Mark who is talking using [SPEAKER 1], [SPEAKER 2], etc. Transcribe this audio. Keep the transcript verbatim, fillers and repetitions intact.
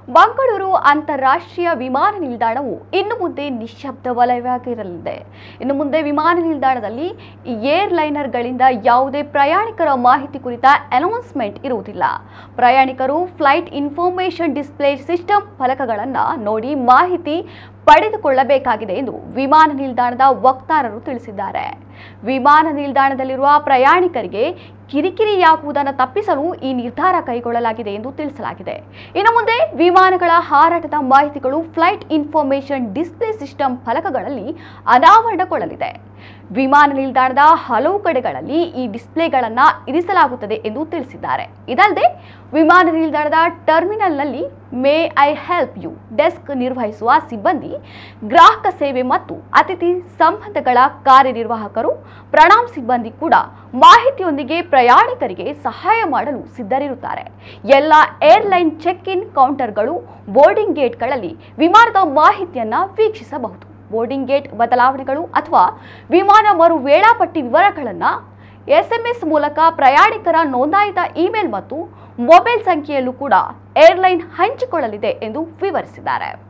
[SPEAKER 1] ಮಂಗಳೂರು ಅಂತಾರಾಷ್ಟ್ರೀಯ ವಿಮಾನ ನಿಲ್ದಾಣವು ಇನ್ನು ಮುಂದೆ ನಿಶ್ಶಬ್ದ ವಲಯವಾಗಿರಲಿದೆ. ಇನ್ನು ಮುಂದೆ ವಿಮಾನ ನಿಲ್ದಾಣದಲ್ಲಿ ಏರ್ಲೈನರ್ಗಳಿಂದ ಯಾವುದೇ ಪ್ರಯಾಣಿಕರ ಮಾಹಿತಿ ಕುರಿತ ಅನೌನ್ಸ್ಮೆಂಟ್ ಇರುವುದಿಲ್ಲ. ಪ್ರಯಾಣಿಕರು ಫ್ಲೈಟ್ ಇನ್ಫಾರ್ಮೇಷನ್ ಡಿಸ್ಪ್ಲೇ ಸಿಸ್ಟಮ್ ಫಲಕಗಳನ್ನು ನೋಡಿ ಮಾಹಿತಿ ಪಡೆದುಕೊಳ್ಳಬೇಕಾಗಿದೆ ಎಂದು ವಿಮಾನ ನಿಲ್ದಾಣದ ವಕ್ತಾರರು ತಿಳಿಸಿದ್ದಾರೆ. ವಿಮಾನ ನಿಲ್ದಾಣದಲ್ಲಿರುವ ಪ್ರಯಾಣಿಕರಿಗೆ ಕಿರಿಕಿರಿಯಾಗುವುದನ್ನು ತಪ್ಪಿಸಲು ಈ ನಿರ್ಧಾರ ಕೈಗೊಳ್ಳಲಾಗಿದೆ ಎಂದು ತಿಳಿಸಲಾಗಿದೆ. ಇನ್ನು ಮುಂದೆ ವಿಮಾನಗಳ ಹಾರಾಟದ ಮಾಹಿತಿಗಳು ಫ್ಲೈಟ್ ಇನ್ಫಾರ್ಮೇಷನ್ ಡಿಸ್ಪ್ಲೇ ಸಿಸ್ಟಮ್ ಫಲಕಗಳಲ್ಲಿ ಅನಾವರಣಗೊಳ್ಳಲಿದೆ. ವಿಮಾನ ನಿಲ್ದಾಣದ ಹಲವು ಕಡೆಗಳಲ್ಲಿ ಈ ಡಿಸ್ಪ್ಲೇಗಳನ್ನು ಇರಿಸಲಾಗುತ್ತದೆ ಎಂದು ತಿಳಿಸಿದ್ದಾರೆ. ಇದಲ್ಲದೆ ವಿಮಾನ ನಿಲ್ದಾಣದ ಟರ್ಮಿನಲ್ನಲ್ಲಿ may I help you desk ನಿರ್ವಹಿಸುವ ಸಿಬ್ಬಂದಿ, ಗ್ರಾಹಕ ಸೇವೆ ಮತ್ತು ಅತಿಥಿ ಸಂಬಂಧಗಳ ಕಾರ್ಯನಿರ್ವಾಹಕರು, ಪ್ರಣಾಮ್ ಸಿಬ್ಬಂದಿ ಕೂಡ ಮಾಹಿತಿಯೊಂದಿಗೆ ಪ್ರಯಾಣಿಕರಿಗೆ ಸಹಾಯ ಮಾಡಲು ಸಿದ್ಧರಿರುತ್ತಾರೆ. ಎಲ್ಲ ಏರ್ಲೈನ್ ಚೆಕ್ ಇನ್ ಕೌಂಟರ್ಗಳು, ಬೋರ್ಡಿಂಗ್ ಗೇಟ್ಗಳಲ್ಲಿ ವಿಮಾನದ ಮಾಹಿತಿಯನ್ನು ವೀಕ್ಷಿಸಬಹುದು. ಬೋರ್ಡಿಂಗ್ ಗೇಟ್ ಬದಲಾವಣೆಗಳು ಅಥವಾ ವಿಮಾನ ಮರು ವೇಳಾಪಟ್ಟಿ ವಿವರಗಳನ್ನು ಎಸ್ಎಂಎಸ್ ಮೂಲಕ ಪ್ರಯಾಣಿಕರ ನೋಂದಾಯಿತ ಇಮೇಲ್ ಮತ್ತು ಮೊಬೈಲ್ ಸಂಖ್ಯೆಯಲ್ಲೂ ಕೂಡ ಏರ್ಲೈನ್ ಹಂಚಿಕೊಳ್ಳಲಿದೆ ಎಂದು ವಿವರಿಸಿದ್ದಾರೆ.